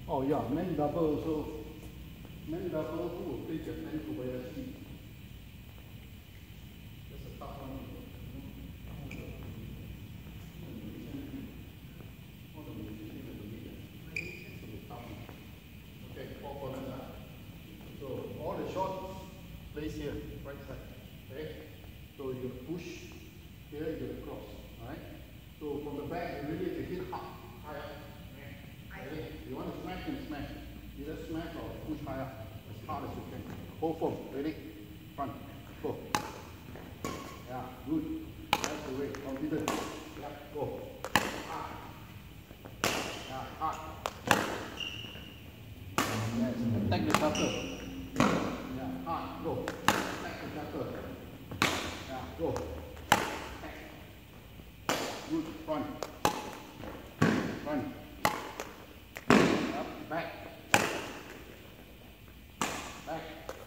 Oh yeah, men double also. Men double who will play Japan Kobayashi. That's a tough one. Okay, 4 corners. So all the shots place here, right side. Okay? So you push here, you cross. Alright? So from the back you really have to hit higher. Ready? You want to smash and smash. Either smash or push higher as hard as you can. Hold firm. Ready? Front. Go. Yeah, good. That's the way. Confident. Yeah, go. Hard. Yeah, hard. Yes. Attack the shutter. Yeah, hard. Go. Attack the shutter. Yeah, go. Attack. Good. Front. Front. Up. Back. Back.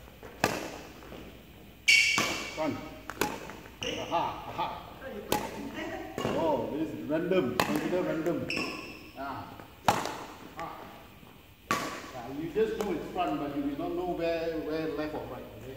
Front. Aha, aha. Oh, this is random. Consider random. Ah. Ah. Yeah, you just know it's front, but you may not know where left or right. Okay?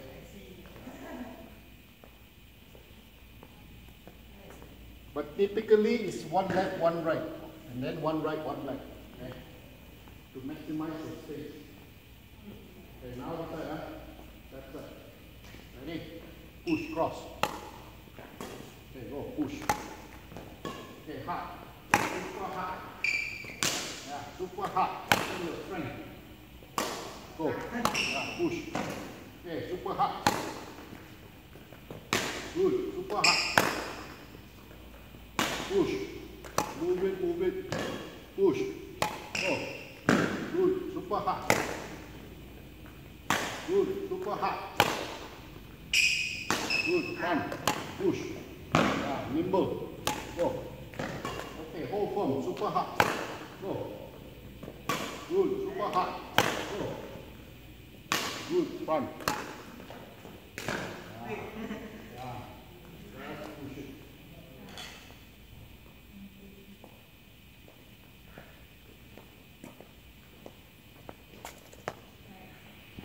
But typically it's one left, one right, and then one right, one left. Okay? To maximize your space. Okay, now what's that? Huh? That's it. Ready? Push, cross. Okay, go, push. Okay, hard. Super hard. Yeah, super hard. Show your strength. Go. Yeah, push. Okay, super hard. Good, super hard. Push. Move it, move it. Push. Go. Good, super hard. Good, super hard. Good, front. Push. Yeah, nimble. Go. Okay, hold firm, super hard. Go. Good, super hard. Go. Good, front. Yeah.